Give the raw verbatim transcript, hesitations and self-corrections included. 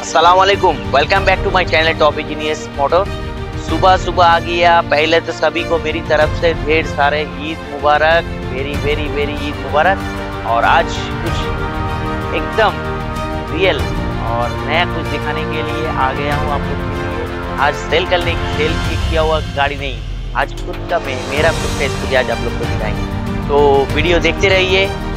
अस्सलाम वालेकुम, welcome back to my channel top engineers motor. सुबह सुबह आ गया। पहले तो सभी को मेरी तरफ से ढेर सारे ईद मुबारक, वेरी वेरी वेरी ईद मुबारक। और आज कुछ एकदम रियल और नया कुछ दिखाने के लिए आ गया हूँ आप लोग के लिए। आज सेल करने सेल किया हुआ गाड़ी नहीं, आज खुद का मैं मेरा खुद का स्कूटी आज आप लोग को दिखाएंगे, तो वीडियो देखते रहिए।